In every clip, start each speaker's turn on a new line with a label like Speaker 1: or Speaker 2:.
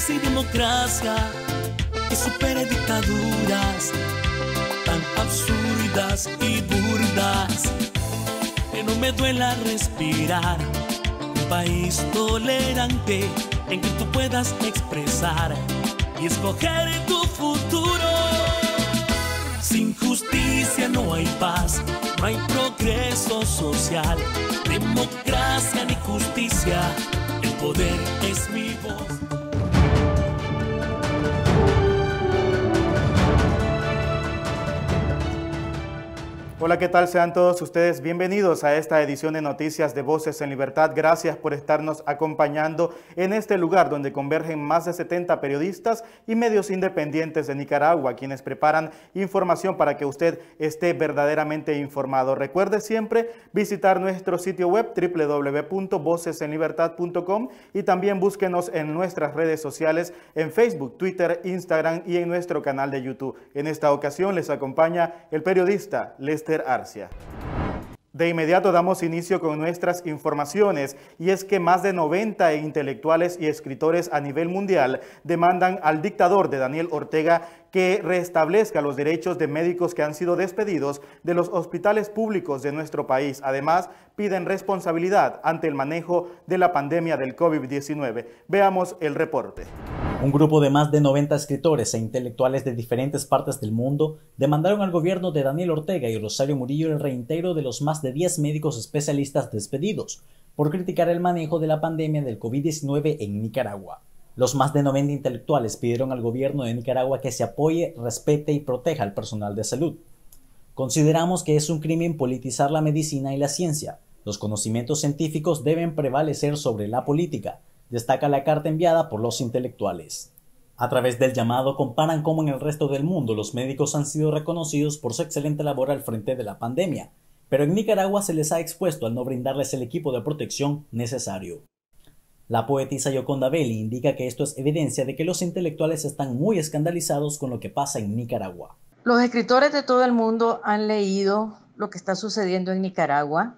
Speaker 1: justicia y democracia que supere dictaduras tan absurdas y burdas, que no me duela respirar. Un país tolerante en que tú puedas expresar y escoger tu futuro. Sin justicia no hay paz, no hay progreso social, democracia ni justicia, el poder es mi voz.
Speaker 2: Hola, ¿qué tal? Sean todos ustedes bienvenidos a esta edición de Noticias de Voces en Libertad. Gracias por estarnos acompañando en este lugar donde convergen más de 70 periodistas y medios independientes de Nicaragua, quienes preparan información para que usted esté verdaderamente informado. Recuerde siempre visitar nuestro sitio web www.vocesenlibertad.com y también búsquenos en nuestras redes sociales en Facebook, Twitter, Instagram y en nuestro canal de YouTube. En esta ocasión les acompaña el periodista Lester Arcia. De inmediato damos inicio con nuestras informaciones, y es que más de 90 intelectuales y escritores a nivel mundial demandan al dictador de Daniel Ortega que restablezca los derechos de médicos que han sido despedidos de los hospitales públicos de nuestro país. Además, piden responsabilidad ante el manejo de la pandemia del COVID-19. Veamos el reporte.
Speaker 3: Un grupo de más de 90 escritores e intelectuales de diferentes partes del mundo demandaron al gobierno de Daniel Ortega y Rosario Murillo el reintegro de los más de 10 médicos especialistas despedidos por criticar el manejo de la pandemia del COVID-19 en Nicaragua. Los más de 90 intelectuales pidieron al gobierno de Nicaragua que se apoye, respete y proteja al personal de salud. Consideramos que es un crimen politizar la medicina y la ciencia. Los conocimientos científicos deben prevalecer sobre la política, destaca la carta enviada por los intelectuales. A través del llamado comparan cómo en el resto del mundo los médicos han sido reconocidos por su excelente labor al frente de la pandemia, pero en Nicaragua se les ha expuesto al no brindarles el equipo de protección necesario. La poetisa Yoconda Belli indica que esto es evidencia de que los intelectuales están muy escandalizados con lo que pasa en Nicaragua.
Speaker 4: Los escritores de todo el mundo han leído lo que está sucediendo en Nicaragua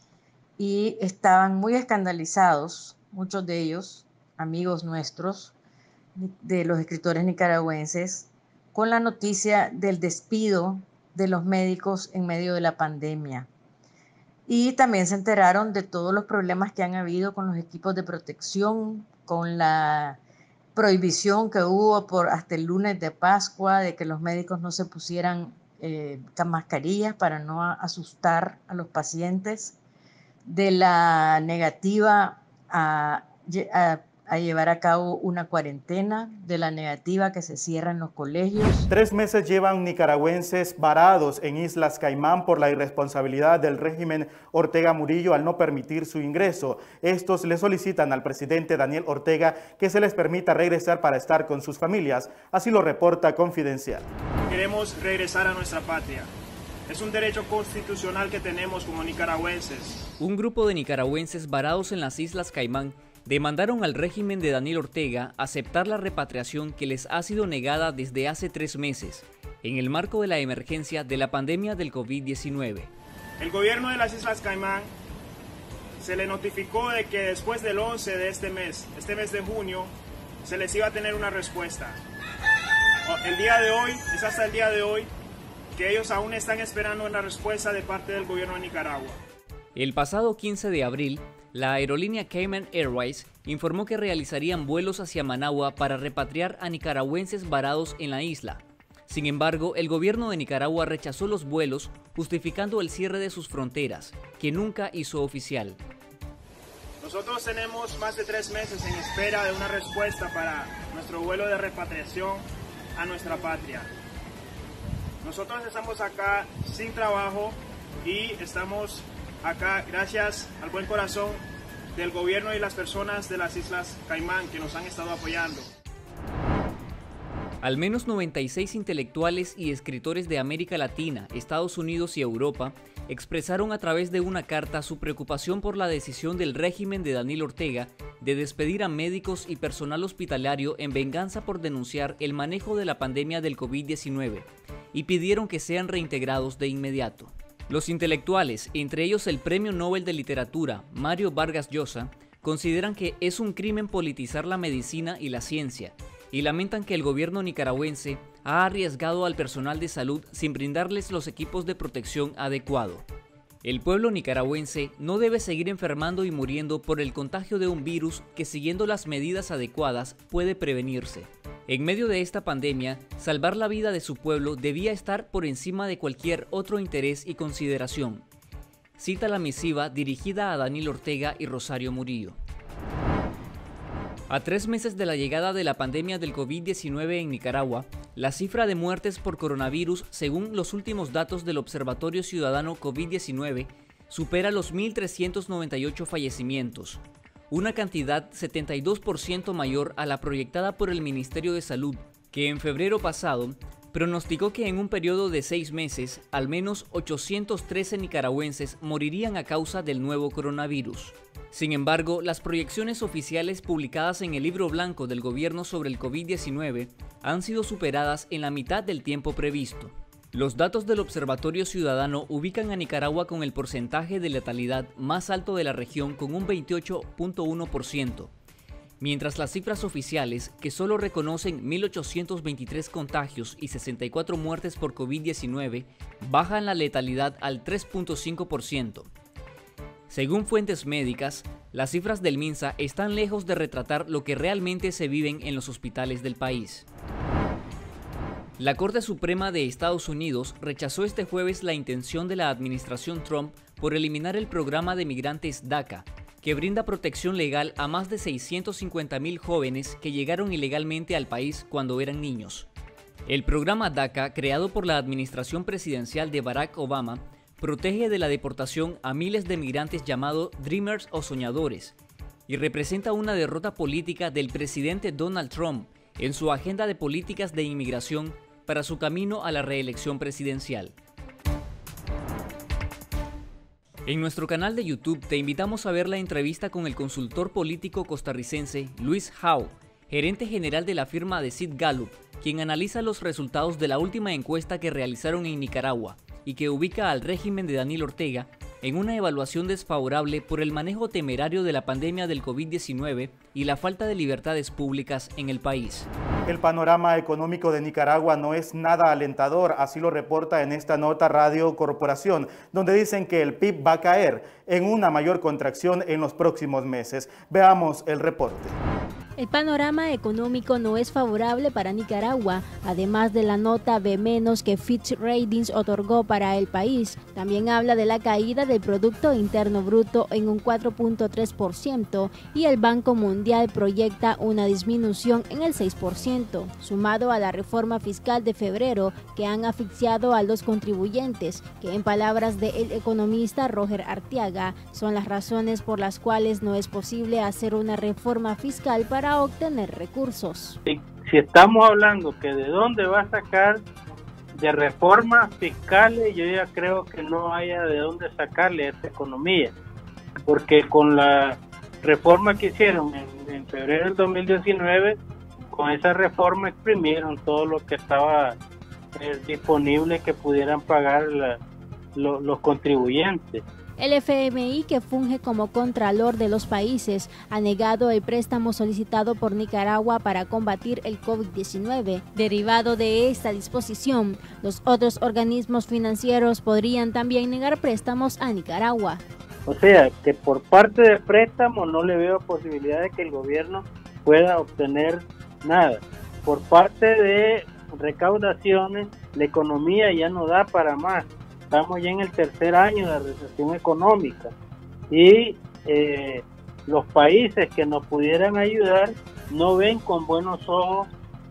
Speaker 4: y estaban muy escandalizados, muchos de ellos, amigos nuestros, de los escritores nicaragüenses, con la noticia del despido de los médicos en medio de la pandemia. Y también se enteraron de todos los problemas que han habido con los equipos de protección, con la prohibición que hubo hasta el lunes de Pascua de que los médicos no se pusieran mascarillas para no asustar a los pacientes, de la negativa a llevar a cabo una cuarentena, de la negativa que se cierran los colegios.
Speaker 2: 3 meses llevan nicaragüenses varados en Islas Caimán por la irresponsabilidad del régimen Ortega Murillo al no permitir su ingreso. Estos le solicitan al presidente Daniel Ortega que se les permita regresar para estar con sus familias. Así lo reporta Confidencial.
Speaker 5: Queremos regresar a nuestra patria. Es un derecho constitucional que tenemos como nicaragüenses.
Speaker 6: Un grupo de nicaragüenses varados en las Islas Caimán demandaron al régimen de Daniel Ortega aceptar la repatriación que les ha sido negada desde hace 3 meses, en el marco de la emergencia de la pandemia del COVID-19.
Speaker 5: El gobierno de las Islas Caimán se le notificó de que después del 11 de este mes de junio, se les iba a tener una respuesta. El día de hoy, es hasta el día de hoy, que ellos aún están esperando una respuesta de parte del gobierno de Nicaragua.
Speaker 6: El pasado 15 de abril, la aerolínea Cayman Airways informó que realizarían vuelos hacia Managua para repatriar a nicaragüenses varados en la isla. Sin embargo, el gobierno de Nicaragua rechazó los vuelos, justificando el cierre de sus fronteras, que nunca hizo oficial.
Speaker 5: Nosotros tenemos más de 3 meses en espera de una respuesta para nuestro vuelo de repatriación a nuestra patria. Nosotros estamos acá sin trabajo y estamos acá gracias al buen corazón del gobierno y las personas de las Islas Caimán que nos han estado apoyando.
Speaker 6: Al menos 96 intelectuales y escritores de América Latina, Estados Unidos y Europa expresaron a través de una carta su preocupación por la decisión del régimen de Daniel Ortega de despedir a médicos y personal hospitalario en venganza por denunciar el manejo de la pandemia del COVID-19 y pidieron que sean reintegrados de inmediato. Los intelectuales, entre ellos el Premio Nobel de Literatura Mario Vargas Llosa, consideran que es un crimen politizar la medicina y la ciencia, y lamentan que el gobierno nicaragüense ha arriesgado al personal de salud sin brindarles los equipos de protección adecuado. El pueblo nicaragüense no debe seguir enfermando y muriendo por el contagio de un virus que, siguiendo las medidas adecuadas, puede prevenirse. En medio de esta pandemia, salvar la vida de su pueblo debía estar por encima de cualquier otro interés y consideración. Cita la misiva dirigida a Daniel Ortega y Rosario Murillo. A 3 meses de la llegada de la pandemia del COVID-19 en Nicaragua, la cifra de muertes por coronavirus, según los últimos datos del Observatorio Ciudadano COVID-19, supera los 1.398 fallecimientos, una cantidad 72% mayor a la proyectada por el Ministerio de Salud, que en febrero pasado pronosticó que en un periodo de 6 meses, al menos 813 nicaragüenses morirían a causa del nuevo coronavirus. Sin embargo, las proyecciones oficiales publicadas en el Libro Blanco del Gobierno sobre el COVID-19 han sido superadas en la mitad del tiempo previsto. Los datos del Observatorio Ciudadano ubican a Nicaragua con el porcentaje de letalidad más alto de la región, con un 28.1%, mientras las cifras oficiales, que solo reconocen 1.823 contagios y 64 muertes por COVID-19, bajan la letalidad al 3.5%. Según fuentes médicas, las cifras del MINSA están lejos de retratar lo que realmente se viven en los hospitales del país. La Corte Suprema de Estados Unidos rechazó este jueves la intención de la administración Trump por eliminar el programa de migrantes DACA, que brinda protección legal a más de 650,000 jóvenes que llegaron ilegalmente al país cuando eran niños. El programa DACA, creado por la administración presidencial de Barack Obama, protege de la deportación a miles de migrantes llamados Dreamers o soñadores, y representa una derrota política del presidente Donald Trump en su agenda de políticas de inmigración para su camino a la reelección presidencial. En nuestro canal de YouTube te invitamos a ver la entrevista con el consultor político costarricense Luis Howe, gerente general de la firma de Sid Gallup, quien analiza los resultados de la última encuesta que realizaron en Nicaragua y que ubica al régimen de Daniel Ortega en una evaluación desfavorable por el manejo temerario de la pandemia del COVID-19 y la falta de libertades públicas en el país.
Speaker 2: El panorama económico de Nicaragua no es nada alentador, así lo reporta en esta nota Radio Corporación, donde dicen que el PIB va a caer en una mayor contracción en los próximos meses. Veamos el reporte.
Speaker 7: El panorama económico no es favorable para Nicaragua, además de la nota B- que Fitch Ratings otorgó para el país. También habla de la caída del Producto Interno Bruto en un 4.3% y el Banco Mundial proyecta una disminución en el 6%, sumado a la reforma fiscal de febrero que han asfixiado a los contribuyentes, que en palabras del economista Roger Arteaga son las razones por las cuales no es posible hacer una reforma fiscal para obtener recursos.
Speaker 8: Si estamos hablando que de dónde va a sacar de reformas fiscales, yo ya creo que no haya de dónde sacarle a esta economía, porque con la reforma que hicieron en febrero del 2019, con esa reforma exprimieron todo lo que estaba disponible que pudieran pagar los contribuyentes.
Speaker 7: El FMI, que funge como contralor de los países, ha negado el préstamo solicitado por Nicaragua para combatir el COVID-19. Derivado de esta disposición, los otros organismos financieros podrían también negar préstamos a Nicaragua.
Speaker 8: O sea, que por parte de préstamo no le veo posibilidad de que el gobierno pueda obtener nada. Por parte de recaudaciones, la economía ya no da para más. Estamos ya en el tercer año de la recesión económica y los países que nos pudieran ayudar no ven con buenos ojos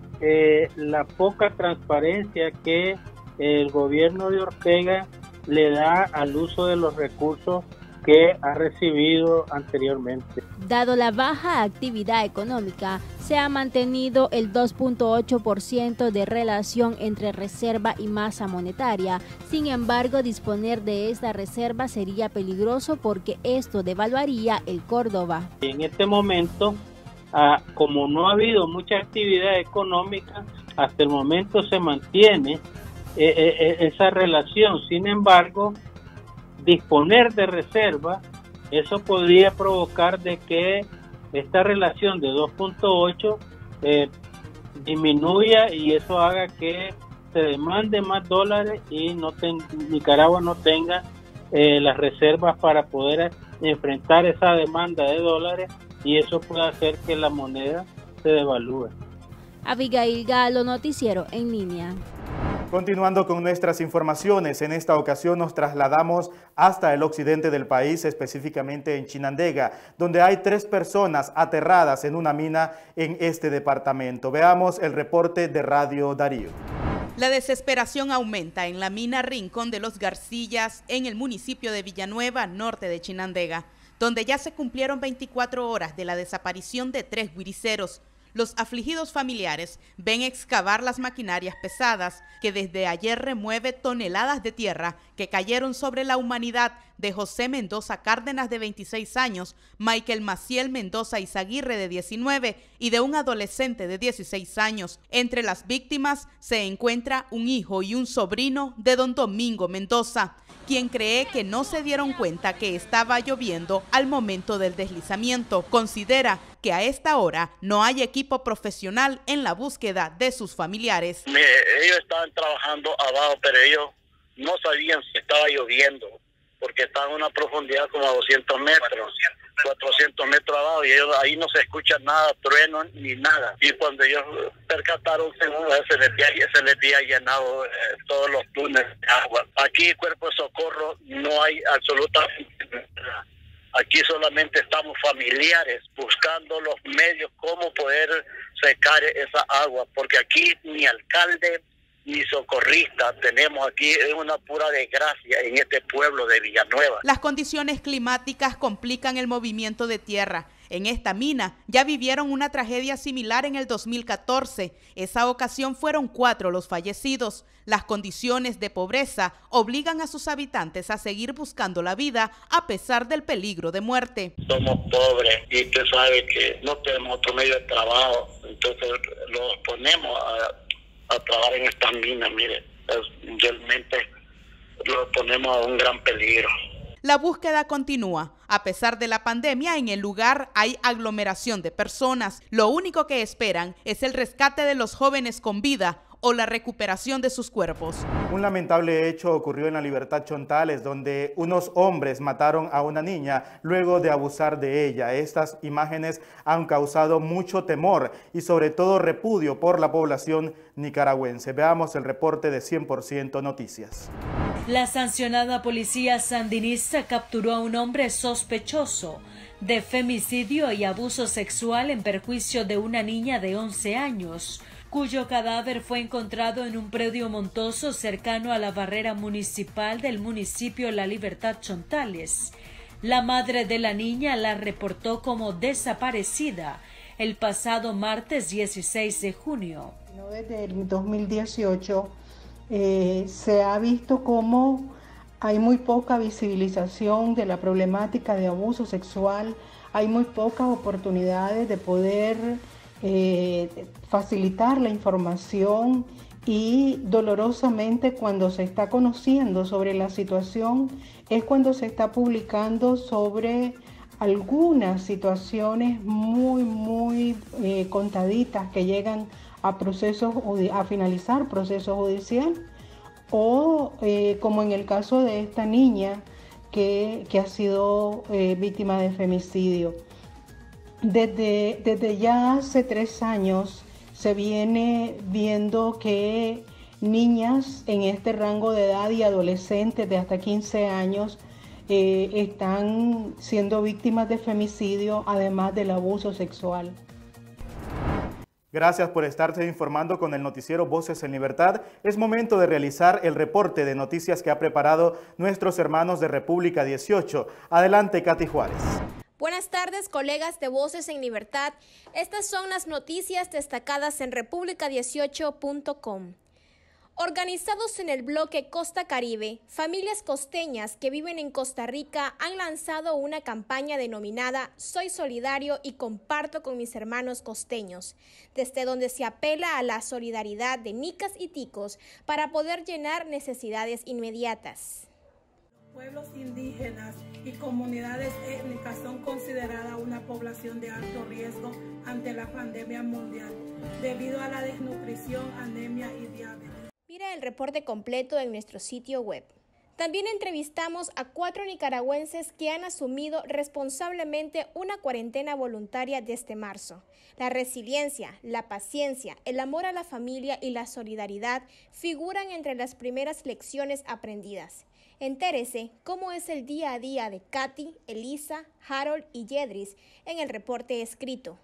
Speaker 8: la poca transparencia que el gobierno de Ortega le da al uso de los recursos que ha recibido anteriormente.
Speaker 7: Dado la baja actividad económica, se ha mantenido el 2.8% de relación entre reserva y masa monetaria. Sin embargo, disponer de esta reserva sería peligroso porque esto devaluaría el Córdoba.
Speaker 8: En este momento, como no ha habido mucha actividad económica, hasta el momento se mantiene esa relación. Sin embargo, disponer de reserva eso podría provocar de que esta relación de 2.8 disminuya y eso haga que se demande más dólares y Nicaragua no tenga las reservas para poder enfrentar esa demanda de dólares y eso puede hacer que la moneda se devalúe.
Speaker 7: Abigail Galo, Noticiero en Línea.
Speaker 2: Continuando con nuestras informaciones, en esta ocasión nos trasladamos hasta el occidente del país, específicamente en Chinandega, donde hay 3 personas aterradas en una mina en este departamento. Veamos el reporte de Radio Darío.
Speaker 9: La desesperación aumenta en la mina Rincón de los Garcillas, en el municipio de Villanueva, norte de Chinandega, donde ya se cumplieron 24 horas de la desaparición de 3 guiriceros. Los afligidos familiares ven excavar las maquinarias pesadas que desde ayer remueve toneladas de tierra que cayeron sobre la humanidad de José Mendoza Cárdenas, de 26 años, Michael Maciel Mendoza Izaguirre, de 19, y de un adolescente de 16 años. Entre las víctimas se encuentra un hijo y un sobrino de don Domingo Mendoza, quien cree que no se dieron cuenta que estaba lloviendo al momento del deslizamiento. Considera que a esta hora no hay equipo profesional en la búsqueda de sus familiares.
Speaker 10: Ellos estaban trabajando abajo, pero ellos no sabían si estaba lloviendo, porque estaban a una profundidad como a 200 metros, 400 metros abajo, y ellos, ahí no se escucha nada, trueno ni nada. Y cuando ellos percataron, se les había llenado todos los túneles de agua. Aquí, Cuerpo de Socorro, no hay absolutamente nada. Aquí solamente estamos familiares buscando los medios cómo poder secar esa agua, porque aquí ni alcalde ni socorrista tenemos. Aquí, es una pura desgracia en este pueblo de Villanueva.
Speaker 9: Las condiciones climáticas complican el movimiento de tierra. En esta mina ya vivieron una tragedia similar en el 2014. Esa ocasión fueron 4 los fallecidos. Las condiciones de pobreza obligan a sus habitantes a seguir buscando la vida a pesar del peligro de muerte.
Speaker 10: Somos pobres y usted sabe que no tenemos otro medio de trabajo, entonces los ponemos a trabajar en estas minas. Mire, realmente lo ponemos a un gran peligro.
Speaker 9: La búsqueda continúa. A pesar de la pandemia, en el lugar hay aglomeración de personas. Lo único que esperan es el rescate de los jóvenes con vida o la recuperación de sus cuerpos.
Speaker 2: Un lamentable hecho ocurrió en la Libertad Chontales, donde unos hombres mataron a una niña luego de abusar de ella. Estas imágenes han causado mucho temor y sobre todo repudio por la población nicaragüense. Veamos el reporte de 100% Noticias.
Speaker 11: La sancionada policía sandinista capturó a un hombre sospechoso de femicidio y abuso sexual en perjuicio de una niña de 11 años, cuyo cadáver fue encontrado en un predio montoso cercano a la barrera municipal del municipio La Libertad Chontales. La madre de la niña la reportó como desaparecida el pasado martes 16 de junio.
Speaker 12: Desde el 2018 se ha visto como hay muy poca visibilización de la problemática de abuso sexual, hay muy pocas oportunidades de poder facilitar la información y dolorosamente cuando se está conociendo sobre la situación es cuando se está publicando sobre algunas situaciones muy contaditas que llegan a finalizar proceso judicial o como en el caso de esta niña que ha sido víctima de femicidio. Desde ya hace 3 años se viene viendo que niñas en este rango de edad y adolescentes de hasta 15 años están siendo víctimas de femicidio, además del abuso sexual.
Speaker 2: Gracias por estarse informando con el noticiero Voces en Libertad. Es momento de realizar el reporte de noticias que ha preparado nuestros hermanos de República 18. Adelante, Katy Juárez.
Speaker 13: Buenas tardes, colegas de Voces en Libertad. Estas son las noticias destacadas en República18.com. Organizados en el bloque Costa Caribe, familias costeñas que viven en Costa Rica han lanzado una campaña denominada Soy Solidario y Comparto con mis hermanos costeños, desde donde se apela a la solidaridad de nicas y ticos para poder llenar necesidades inmediatas.
Speaker 14: pueblos indígenas y comunidades étnicas son consideradas una población de alto riesgo ante la pandemia mundial, debido a la desnutrición, anemia y diabetes.
Speaker 13: Mira el reporte completo en nuestro sitio web. También entrevistamos a 4 nicaragüenses que han asumido responsablemente una cuarentena voluntaria desde marzo. La resiliencia, la paciencia, el amor a la familia y la solidaridad figuran entre las primeras lecciones aprendidas. Entérese cómo es el día a día de Katy, Elisa, Harold y Yedris en el reporte escrito.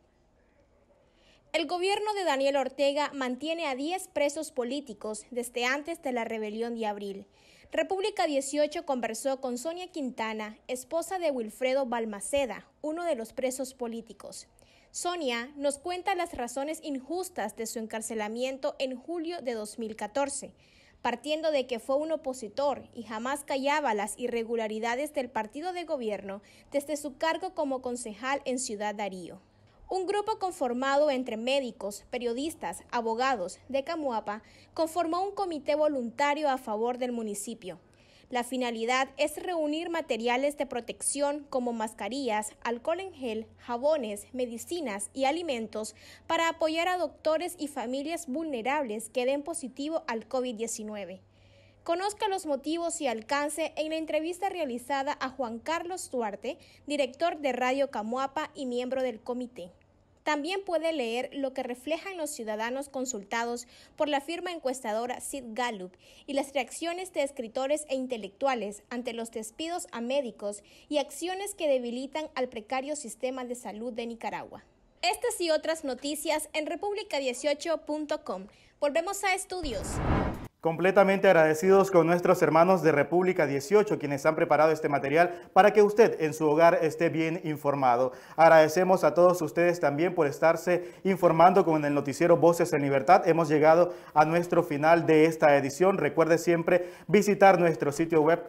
Speaker 13: El gobierno de Daniel Ortega mantiene a 10 presos políticos desde antes de la rebelión de abril. República 18 conversó con Sonia Quintana, esposa de Wilfredo Balmaceda, uno de los presos políticos. Sonia nos cuenta las razones injustas de su encarcelamiento en julio de 2014, partiendo de que fue un opositor y jamás callaba las irregularidades del partido de gobierno desde su cargo como concejal en Ciudad Darío. Un grupo conformado entre médicos, periodistas, abogados de Camuapa conformó un comité voluntario a favor del municipio. La finalidad es reunir materiales de protección como mascarillas, alcohol en gel, jabones, medicinas y alimentos para apoyar a doctores y familias vulnerables que den positivo al COVID-19. Conozca los motivos y alcance en la entrevista realizada a Juan Carlos Duarte, director de Radio Camuapa y miembro del comité. También puede leer lo que reflejan los ciudadanos consultados por la firma encuestadora Sid Gallup y las reacciones de escritores e intelectuales ante los despidos a médicos y acciones que debilitan al precario sistema de salud de Nicaragua. Estas y otras noticias en republica18.com. Volvemos a estudios.
Speaker 2: Completamente agradecidos con nuestros hermanos de República 18, quienes han preparado este material para que usted en su hogar esté bien informado. Agradecemos a todos ustedes también por estarse informando con el noticiero Voces en Libertad. Hemos llegado a nuestro final de esta edición. Recuerde siempre visitar nuestro sitio web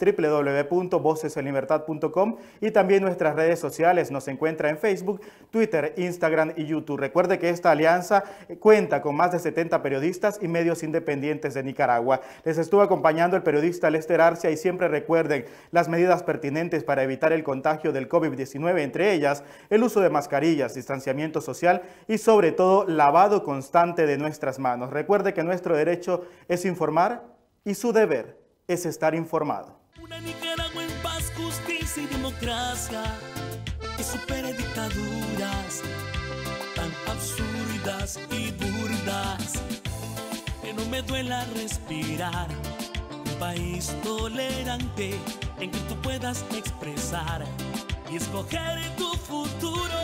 Speaker 2: www.vocesenlibertad.com y también nuestras redes sociales. Nos encuentra en Facebook, Twitter, Instagram y YouTube. Recuerde que esta alianza cuenta con más de 70 periodistas y medios independientes de Nicaragua. Les estuvo acompañando el periodista Lester Arcia y siempre recuerden las medidas pertinentes para evitar el contagio del COVID-19, entre ellas el uso de mascarillas, distanciamiento social y sobre todo lavado constante de nuestras manos. Recuerde que nuestro derecho es informar y su deber es estar informado.
Speaker 1: Una Nicaragua en paz, justicia y democracia que supere dictaduras tan absurdas y burdas. Que no me duela respirar, un país tolerante en que tú puedas expresar y escoger tu futuro.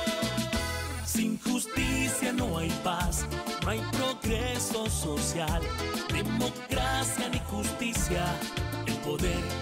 Speaker 1: Sin justicia no hay paz, no hay progreso social, democracia ni justicia, el poder